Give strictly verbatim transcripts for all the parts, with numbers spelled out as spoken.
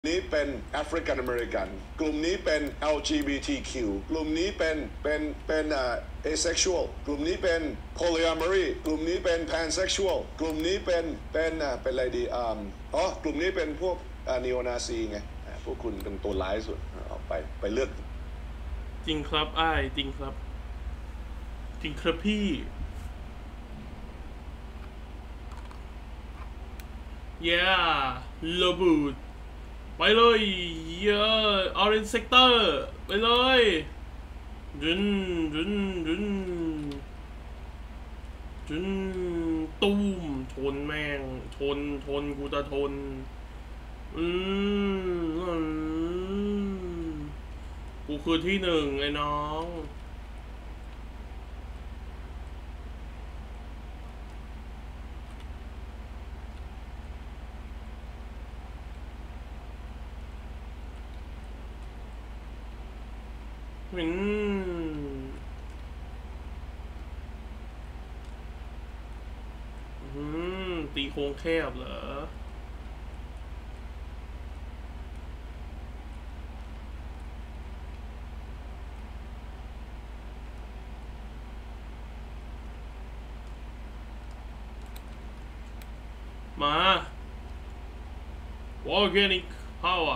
นี้เป็นแอฟริกันอเมริกันกลุ่มนี้เป็น แอล จี บี ที คิว กลุ่มนี้เป็นเป็นเป็นเอ่อ asexual กลุ่มนี้เป็น polyamory กลุ่มนี้เป็น pansexual กลุ่มนี้เป็นเป็นเอ่อเป็นอะไรดีอ๋อกลุ่มนี้เป็นพวกนีโอนาซีไงพวกคุณเป็นตัวร้ายสุดเอาไปไปเลือกจริงครับอ้ายจริงครับจริงครับพี่เย้โลบูดไปเลยเย้ออเรนจ์เซกเตอร์ไปเลยจุนจุนจุนจุนตูมทนแม่งทนทนกูจะทนอืมกูคือที่หนึ่งไอ้น้องอืมอืมตีโค้งแคบเหรอมา Organic Power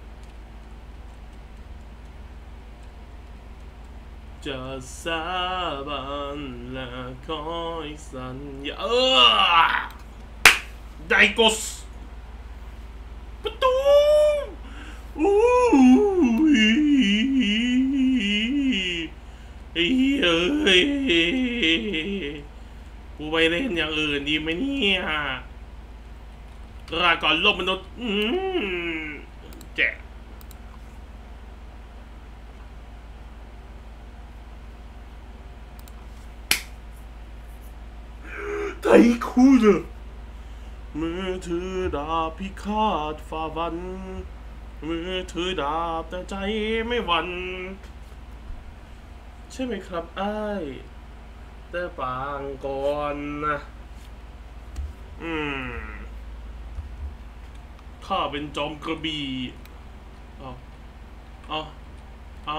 จะสาบานและคอยสัญญาเออไดโกสประตูอู้เฮ้ยกูไปเล่นอย่างอื่นดีไหมเนี่ยลาก่อนโลกมนุษย์อืมแจ๋ไทคูเดมือถือดาบพิฆาตฝ่าฟันมือถือดาบแต่ใจไม่หวั่นใช่ไหมครับอ้ายแต่ปางก่อนนะอืมข้าเป็นจอมกระบี่เอาเอาเอา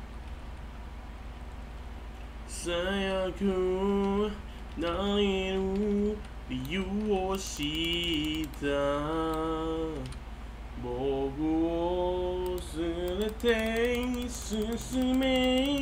さやくない理由を知った僕を連れて進め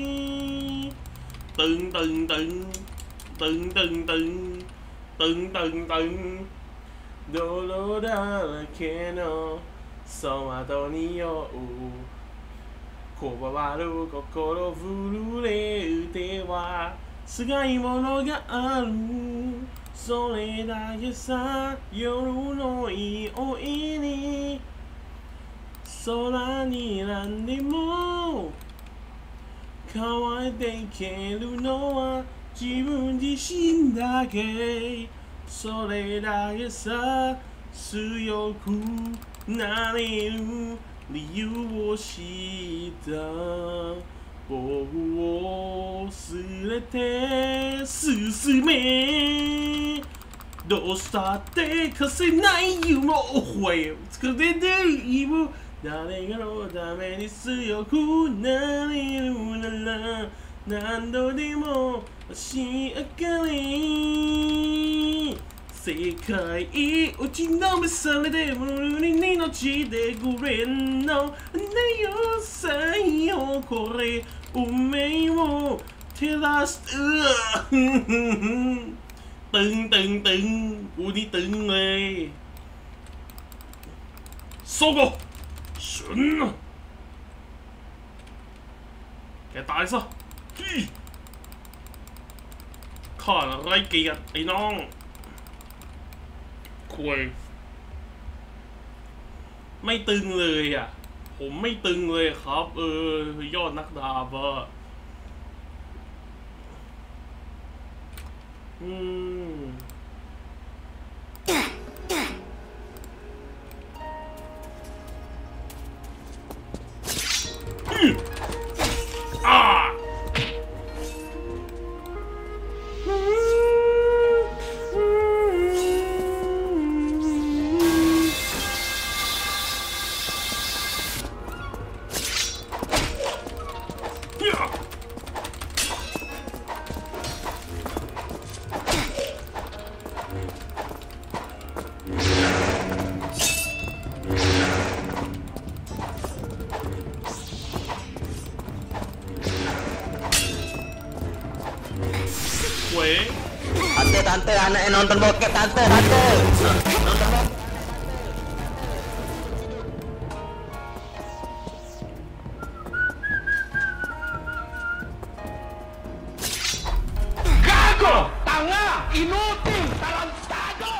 ตึงตึงตึงตึงตึงตึงตึงตึงตึง泥だらけのその後に酔うこわばる心震えてはすがいものがあるそれだけさ夜のいおいに空に何でも乾いていけるのは自分自身だけそれだけさ強くなれる理由を知った僕を連れて進めどうしたって貸せない夢を超え作れない夢誰かのために強くなれるなら何度でも星明かり世界打ちのめされてもに命でくれんのねよ最よこれ運命を照らすตึงตึงตึงกูนี่ตึงเลยโซโกฉุนแกตายซะข้าไรเกียรติไอ้น้องคุยไม่ตึงเลยอ่ะผมไม่ตึงเลยครับเออยอดนักดาบอ่ะอืมอ่า tante anaknya nonton bokep tante tante nonton bokep. Gago tanga inutil tarantado.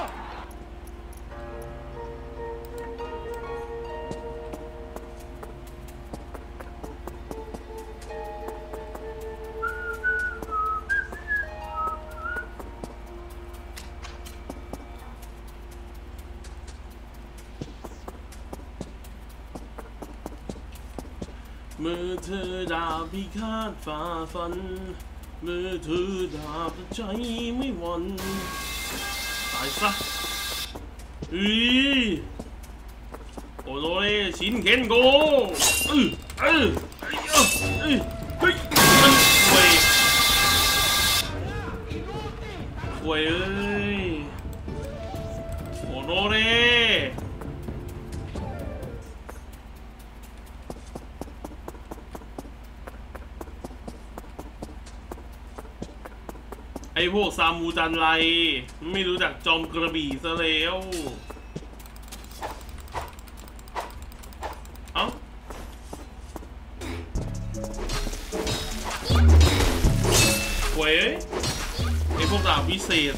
เมื่อเธอดาบพิฆาตฝ่าฟันเมื่อเธอดาบใจไม่หวั่นตายซะอีโอโรเล่ชินเคนโกเออเออเออเฮ้ยมันเว้ยเว้ยเอ้ยโอโรเล่ไอ้พวกซามูจันไรไม่รู้จักจอมกระบี่ซะแล้วเอ้าเว้ยไอ้พวกดาบวิเศษ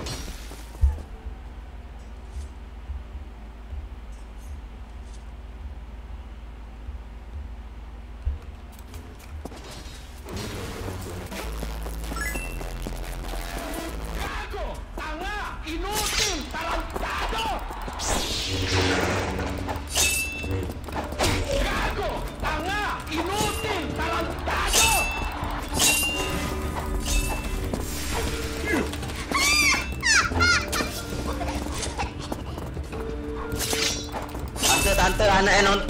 tante anaknya nonton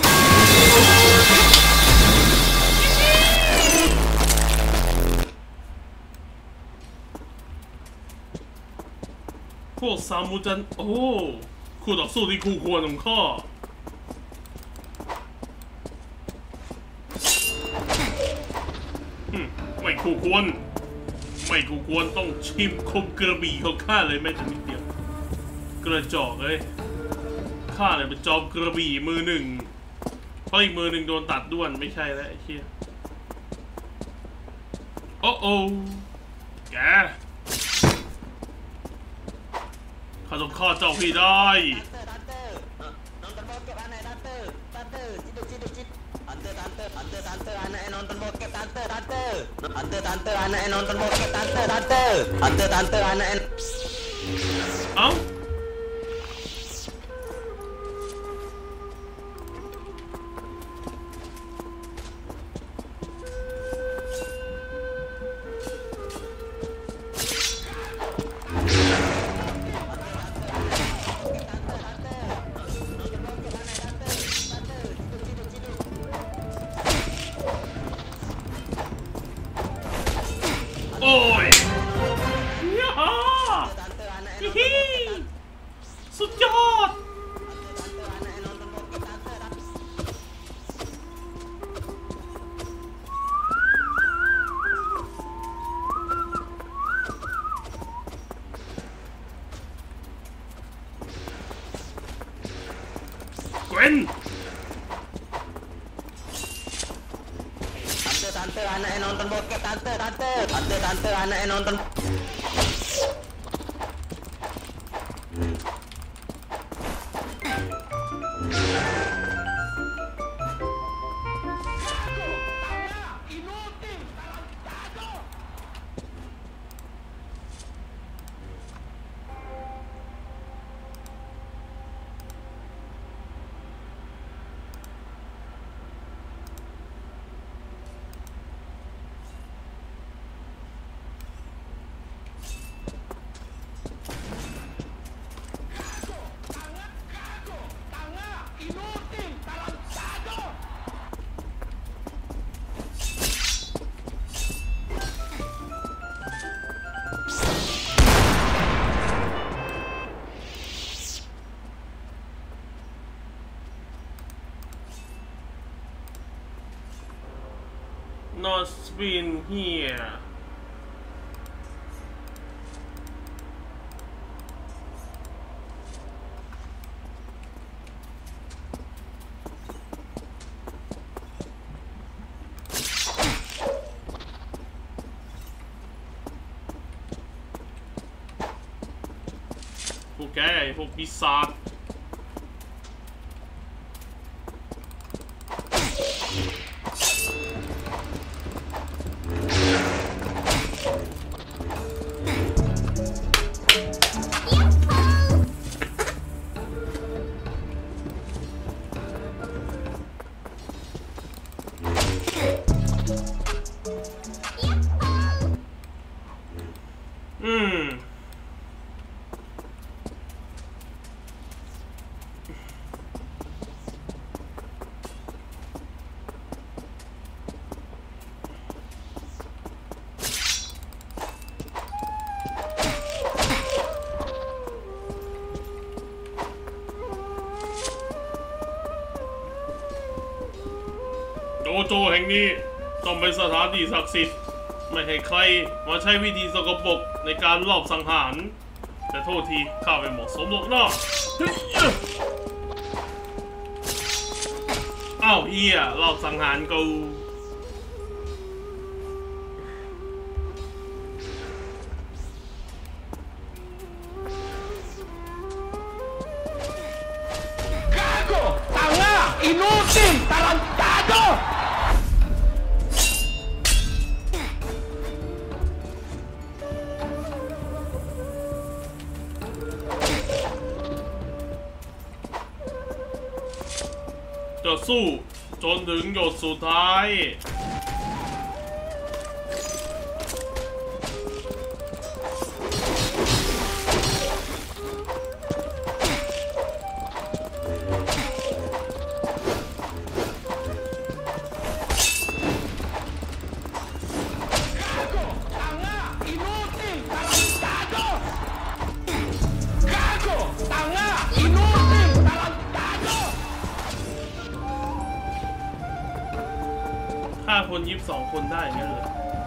พวกซามูจันโอ้คู่ต่อสู้ที่คู่ควรของข้าไม่คู่ควรไม่คู่ควรต้องชิมคมกระบี่ของข้าเลยแม้แต่นิดเดียวกระจอกเลยข้าเนี่ยเป็นจอมกระบี่มือหนึ่งเพราะอีกมือหนึ่งโดนตัดด้วนไม่ใช่แล้วไอ้เชี่ยโอ้โอ้แกข้าต้องฆ่าเจ้าพี่ได้ nonton bokep anaknya tante tante ciduk ciduk ciduk tante tante tante tante anaknya nonton bokep tante tante tante tante anaknya nonton bokep tante tante tante tante anaknya เอ้าโอ้ยยาฮิฮิสุดยอดเกวน tante anaknya nonton bokep tante tante tante tante anaknya nonton not been here แกไอ้พวกปีศาจอืมโจโจแห่งนี้ต้องเป็นสถานที่ศักดิ์สิทธิ์ไม่ให้ใครมาใช้วิธีสกปรกในการลอบสังหารแต่โทษทีข้าไม่เหมาะสมหรอกนะอ้าวเฮียลอบสังหารกู Gago! Tanga! Inutil! Tarantado! จะสู้จนถึงหยดสุดท้ายฆ่าคนยิบสองคนได้งั้นเหรอ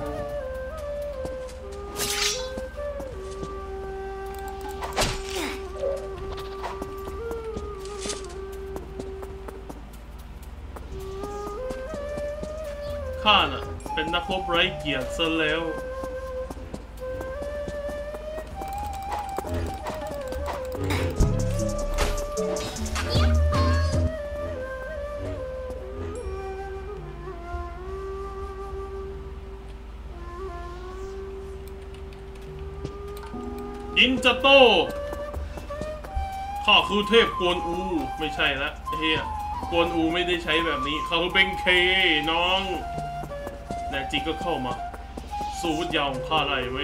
ข้าน่ะเป็นนักรบไร้เกียรติซะแล้วยินจะโต้ข้าคือเทพกวนอูไม่ใช่ละเฮียกวนอูไม่ได้ใช้แบบนี้เขาเป็นเคน้องแต่จริงก็เข้ามาสู้วุฒิยาวของข้าได้ไหม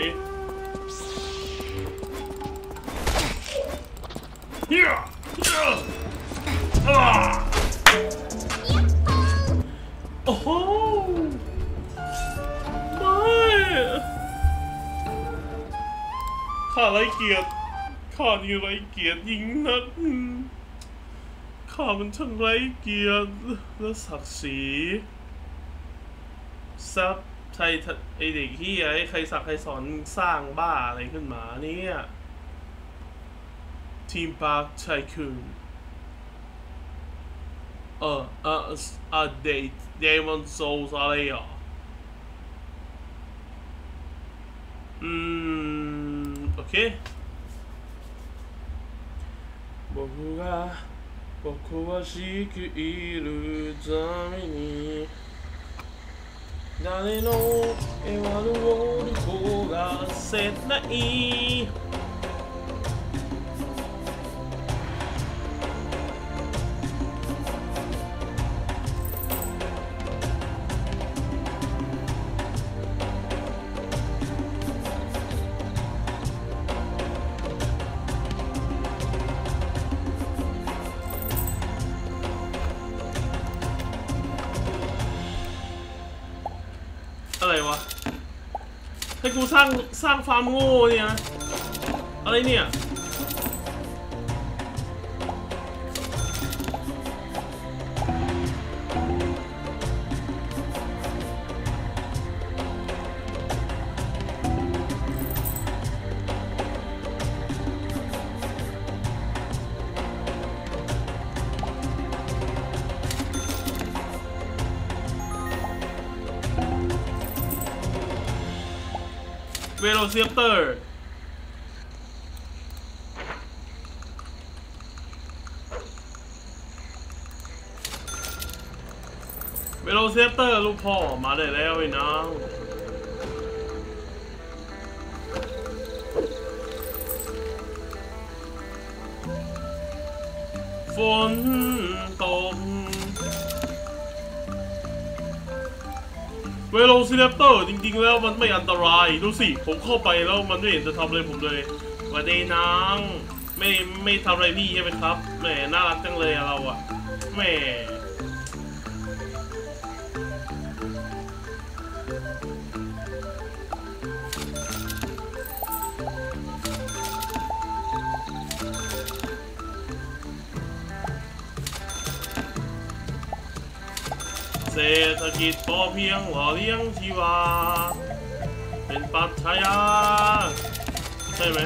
เฮียโอ้โหไม่ข้าไร้เกียรติข้านี่ไร้เกียรติยิ่งนักข้ามันช่างไร้เกียรติและศักดิ์ศรีซับใช่ไอเด็กที่ไอ้ใครสักใครสอนสร้างบ้าอะไรขึ้นมาเนี่ยทีมพาร์คไทคูนเออเออเออเดย์เดมอนโซลอะไรอ่ะอืมโอเค僕が僕は生きるために誰の笑顔を焦がせないอะไรวะให้กูสร้างสร้างฟาร์มโง่เนี่ยนะอะไรเนี่ยเวโรเซียปเตอร์เวโรเซปเตอร์ลูกพ่อมาได้แล้วไอ้น้องฝนตกเวโรซิเลปเตอร์จริงๆแล้วมันไม่อันตรายดูสิผมเข้าไปแล้วมันไม่เห็นจะทำอะไรผมเลยวันนี้น้องไม่ไม่ทำอะไรพี่ใช่ไหมครับแหมน่ารักจังเลยเราอะแหมเศรษฐกิจพอเพียงหล่อเลี้ยงชีวาเป็นปรัชญาใช่ไหม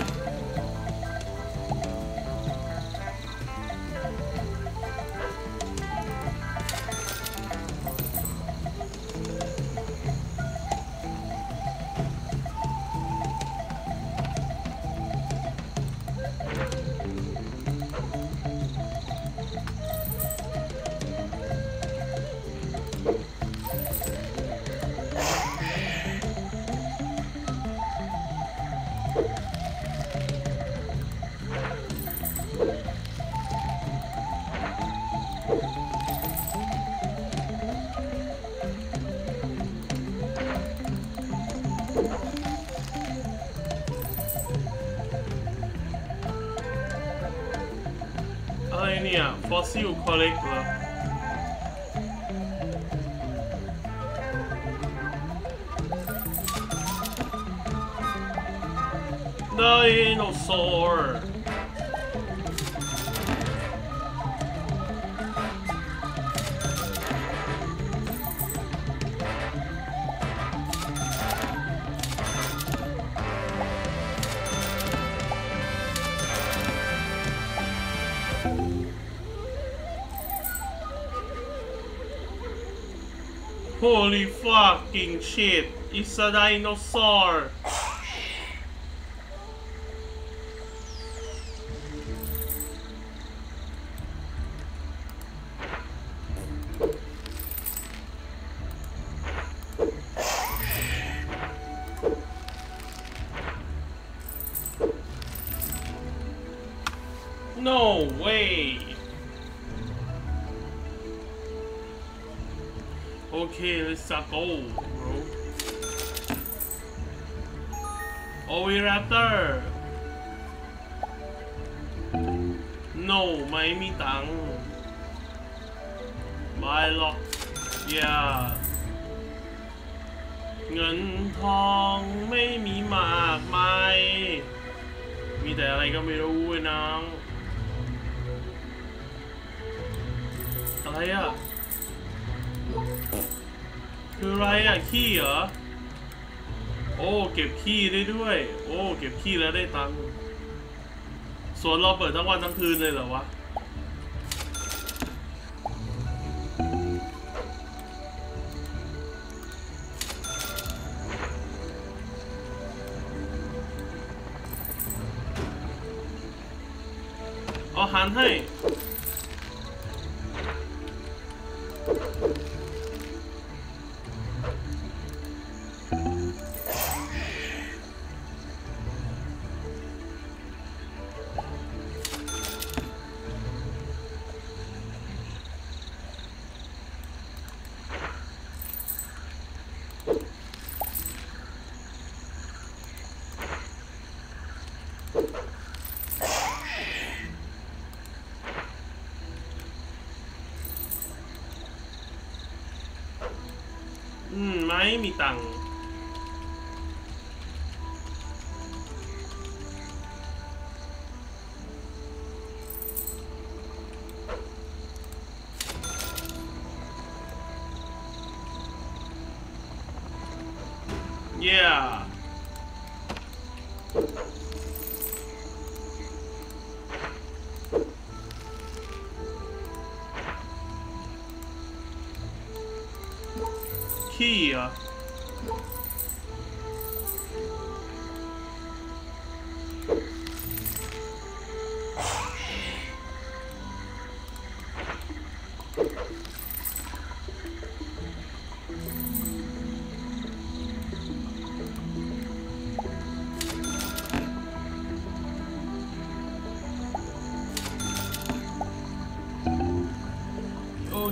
อะไรเนี่ย fossil collect เหรอไดโนเสาร์ Holy fucking shit! It's a dinosaur! No way! Okay, let's go, bro. Oviraptor. No, ไม่มีตังค์ไม่หรอก yeah เงินทองไม่มีมากมายมีแต่อะไรก็ไม่รู้ไอ้น้องอะไรอ่ะคืออะไรอ่ะขี้เหรอโอ้เก็บขี้ได้ด้วยโอ้เก็บขี้แล้วได้ตังค์สวนเราเปิดทั้งวันทั้งคืนเลยเหรอวะเอาหันให้อืมไม่มีตังค์yeahขี้เหรอ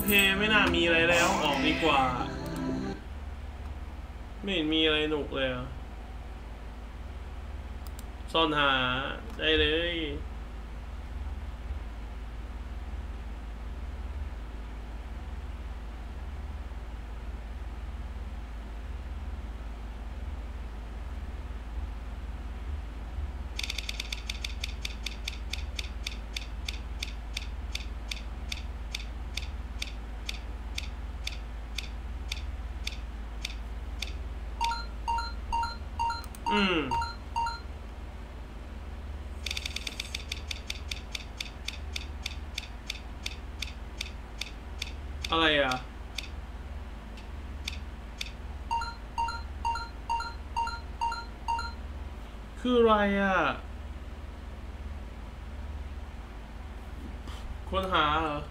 เพย์ไม่น่ามีอะไรแล้วออกดีกว่าไม่เห็นมีอะไรหนุกเลยอ่ะซ่อนหาได้เลยอืมอะไรอ่ะคืออะไรอ่ะค้นหาเหรอ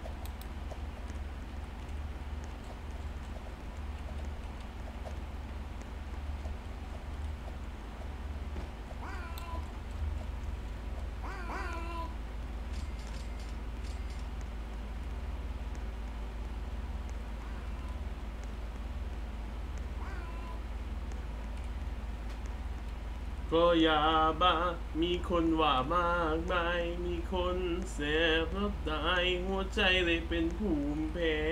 ก็อย่าบ้ามีคนว่ามากมายมีคนเสพแล้วตายหัวใจเลยเป็นภูมิแพ้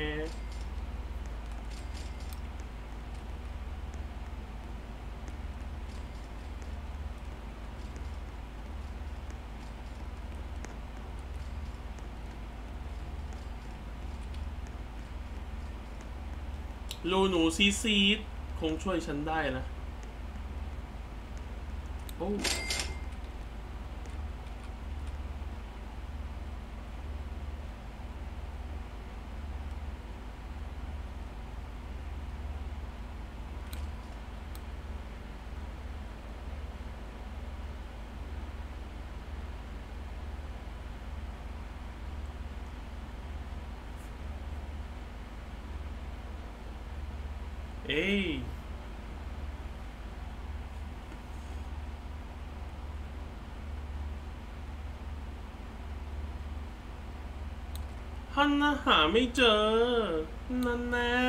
ลูหนูซีซีดคงช่วยฉันได้นะโอ้เอ้ยฮันน่ะหาไม่เจอนั่นแน่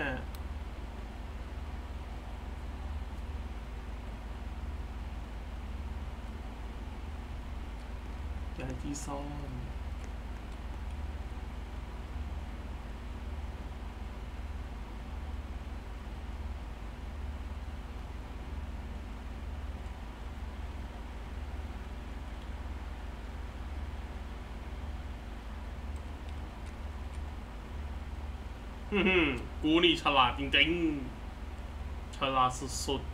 ยายที่ซ่อนอืมกูนี่ฉลาดจริงๆฉลาดสุด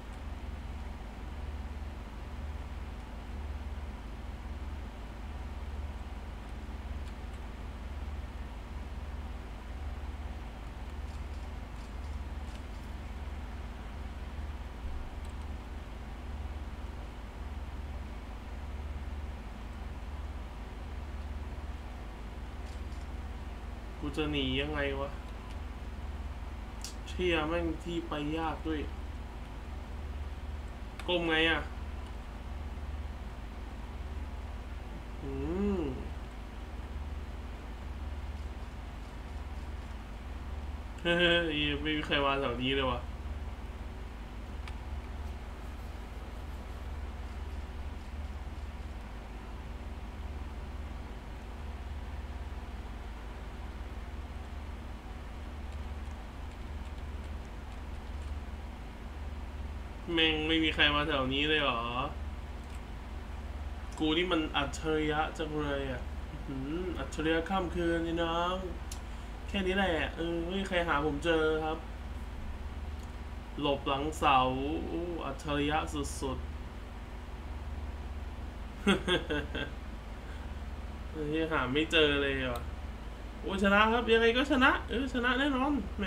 ๆกูจะหนียังไงวะเชี่ยแม่งที่ไปยากด้วยก้มไงอ่ะอืมเฮ้ยไม่มีใครมาแถวนี้เลยวะแม่งไม่มีใครมาแถวนี้เลยเหรอกูนี่มันอัจฉริยะจังเลยอ่ะอืมอัจฉริยะข้ามคืนนี่น้องแค่นี้แหละเออไม่มีใครหาผมเจอครับหลบหลังเสาอัจฉริยะสุดๆเฮ้ยหาไม่เจอเลยอ่ะโอ้ชนะครับยังไงก็ชนะเออชนะแน่นอนแหม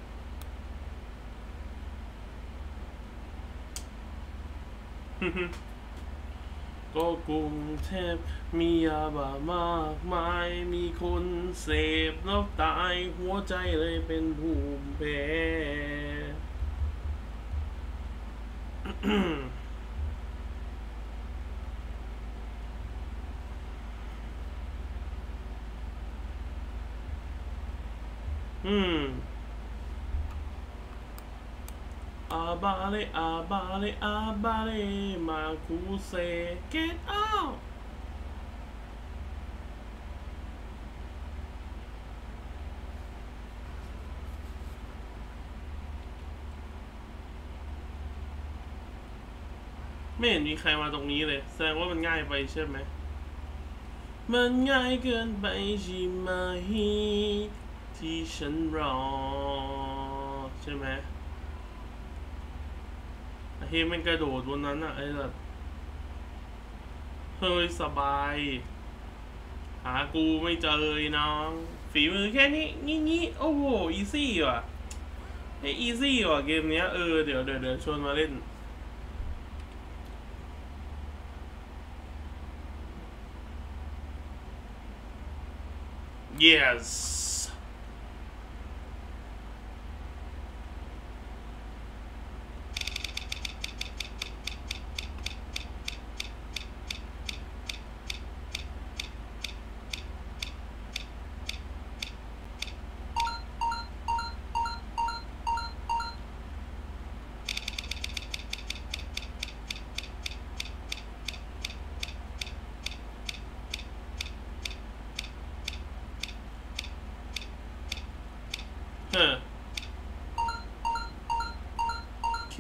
ก็กรุงเทพมียาบ้ามากมายมีคนเสพแล้วตายหัวใจเลยเป็นภูมิแพ้อืมอาบาเลอาบาเลอาบาเลมาคูเซ get out ไม่เห็นมีใครมาตรงนี้เลยแสดงว่ามันง่ายไปใช่ไหมมันง่ายเกินไปใช่ไหมที่ฉันรอใช่ไหมเฮ้ยมันกระโดดบนนั้นอะไอ้แบบเฮ้ยสบายหากูไม่เจอเลยน้องฝีมือแค่นี้งี้งี้โอ้โหอีซี่ว่ะไออีซี่ว่ะเกมเนี้ยเออเดี๋ยวเดี๋ยวเดี๋ยวชวนมาเล่นyes ฮะโอเค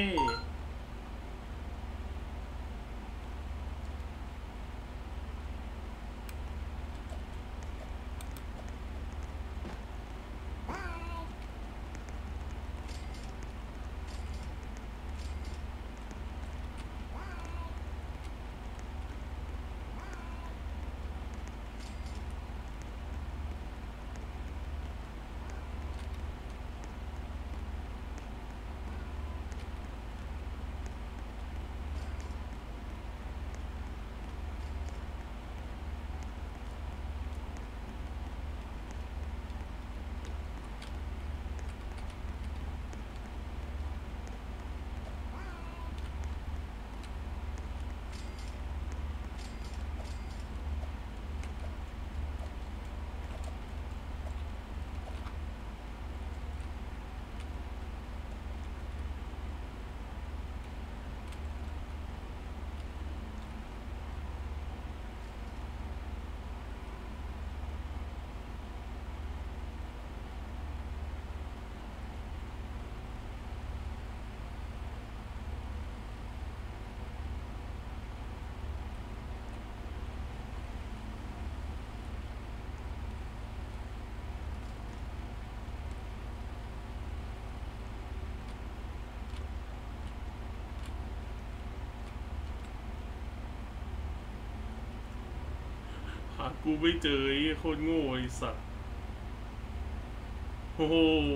หากูไม่เจอไอ้โคตรโง่ไอ้สัตว์โอ้โห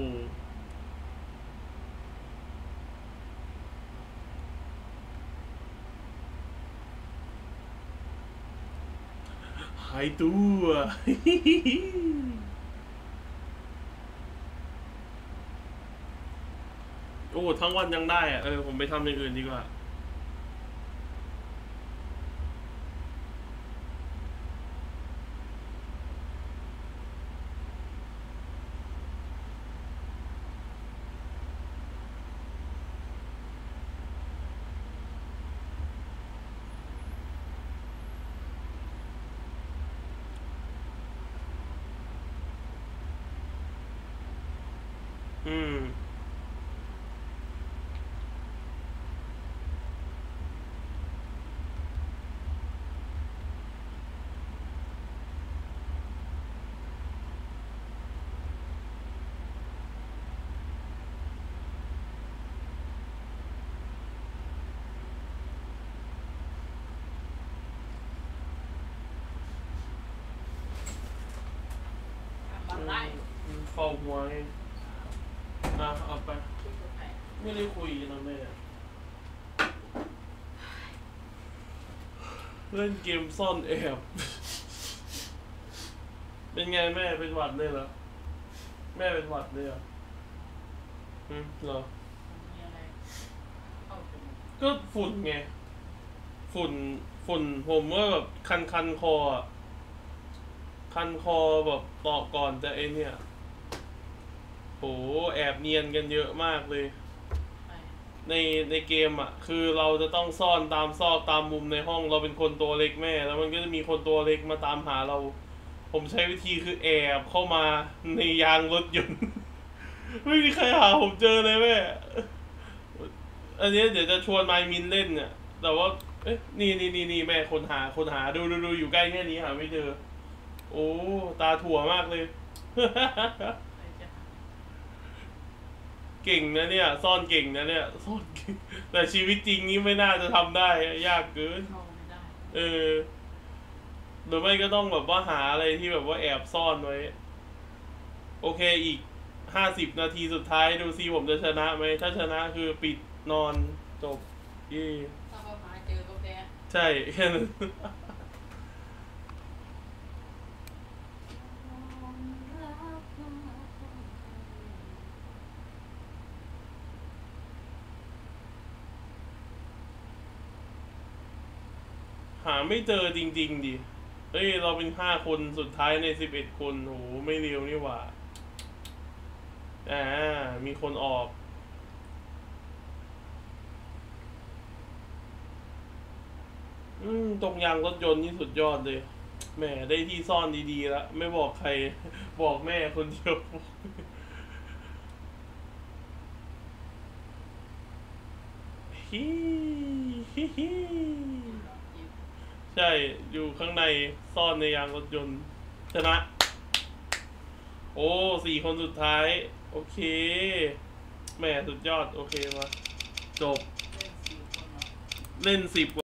หายตัว โอ้ทั้งวันยังได้อะเออผมไปทำอย่างอื่นดีกว่าอืมเฝ้าหัวไงอ่ะเอาไปไม่ได้คุยนะแม่เล่นเกมซ่อนแอบ เป็นไงแม่เป็นหวัดเลยเหรอแม่เป็นหวัดเลยเหรออืมเหรอก็ฝุ่นไงฝุ่นฝุ่นผมว่าแบบคันคันคออ่ะคันคอแบบต่อก่อนจะไอเนี่ยแอบเนียนกันเยอะมากเลยในในเกมอ่ะคือเราจะต้องซ่อนตามซอกตามมุมในห้องเราเป็นคนตัวเล็กแม่แล้วมันก็จะมีคนตัวเล็กมาตามหาเราผมใช้วิธีคือแอบเข้ามาในยางรถยนต์ ไม่มีใครหาผมเจอเลยแม่อันนี้เดี๋ยวจะชวนไมมินเล่นเนี่ยแต่ว่าเอ๊ะนี่นี่นี่นี่แม่คนหาคนหาดูดูดูอยู่ใกล้แค่นี้หาไม่เจอโอ้ตาถั่วมากเลย เก่งนะเนี่ยซ่อนเก่งนะเนี่ยซ่อนเก่งแต่ชีวิตจริงนี้ไม่น่าจะทำได้ยากเกินเออหรือไม่ก็ต้องแบบว่าหาอะไรที่แบบว่าแอบซ่อนไว้โอเคอีกห้าสิบนาทีสุดท้ายดูซิผมจะชนะไหมถ้าชนะคือปิดนอนจบยี่ถ้าเราหาเจอก็แพ้ใช่แค่นั้นหาไม่เจอจริงๆดิเฮ้ยเราเป็นห้าคนสุดท้ายในสิบเอ็ดคนโหไม่เร็วนี่หว่าอ่ามีคนออกอืมตรงยางรถยนต์นี่สุดยอดเลยแหมได้ที่ซ่อนดีๆแล้วไม่บอกใครบอกแม่คนเดียวฮิฮิฮิใช่อยู่ข้างในซ่อนในยางรถยนต์ชนะโอ้สี่คนสุดท้ายโอเคแม่สุดยอดโอเคมาจบเล่นสิบ